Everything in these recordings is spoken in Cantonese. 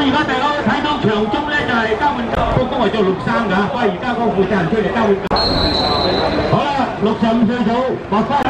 而家大家睇到場中咧就係交換都係做6-3㗎，不過而家嗰個負責人出嚟交換。好啦，65歲組莫輝。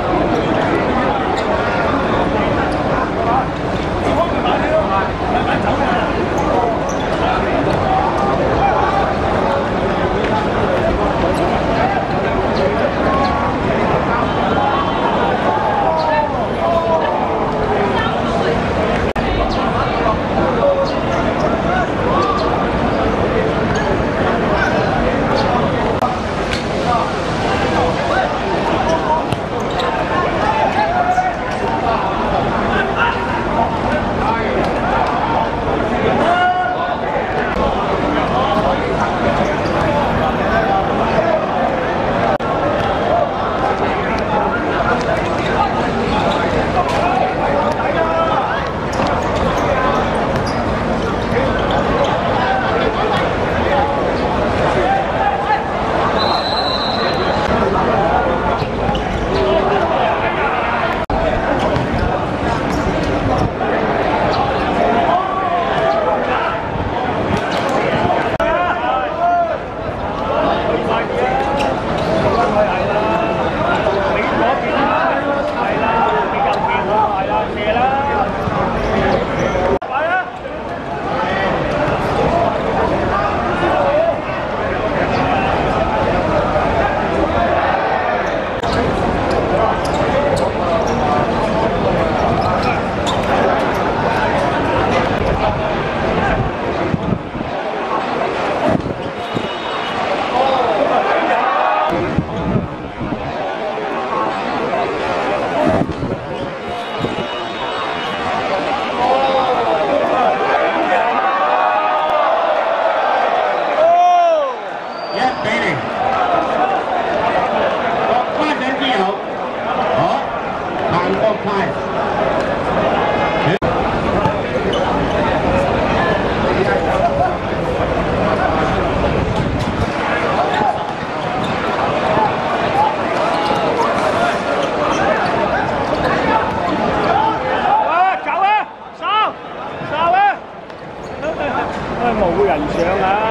冇人上啊！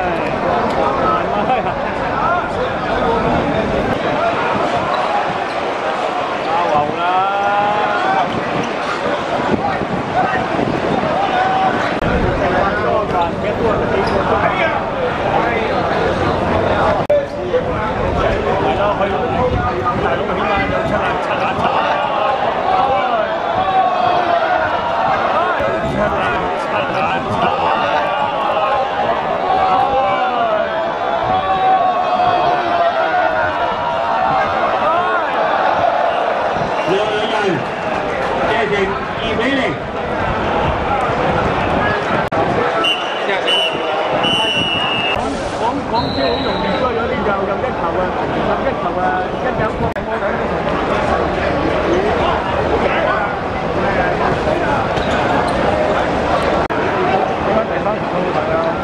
交流啦！ 講車好容易衰咗啲就入一球啊，入一球啊，一有波。第三球好大啊！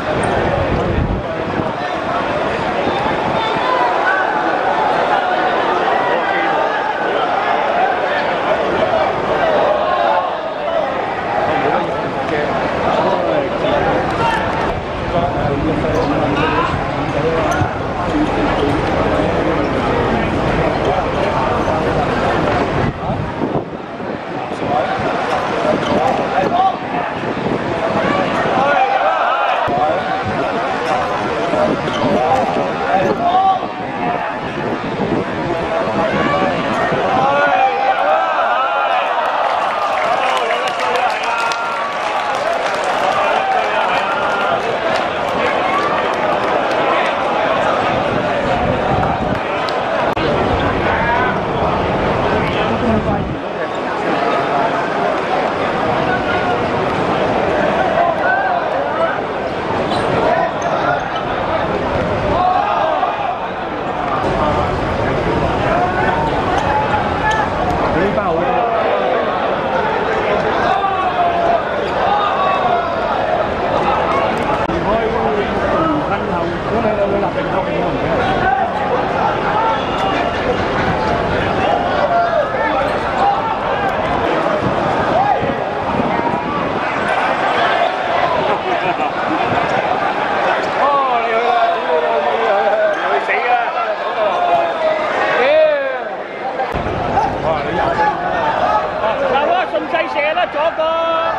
哇！你廿分嗱，我順勢射甩咗個。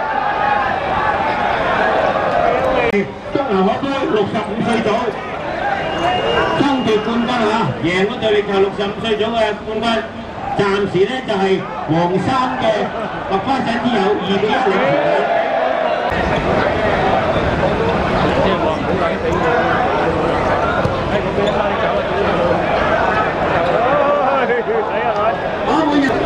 中南海區65歲組爭奪冠軍啊！贏嗰隊力球65歲組嘅冠軍，暫時咧就係黃衫嘅麥花臣之友2比1領先。 即係話唔好撚死我，喺嗰邊拉走啊！睇下佢。 我每日。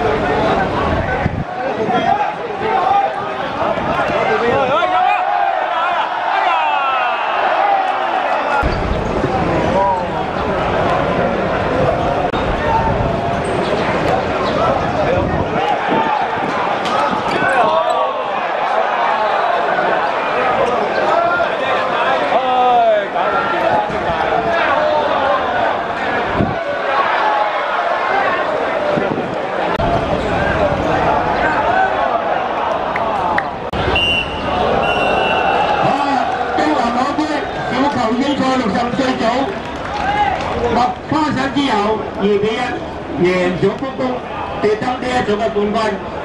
英賽65歲組，麥花臣之友2比1贏咗福公，奪得呢一組嘅冠軍。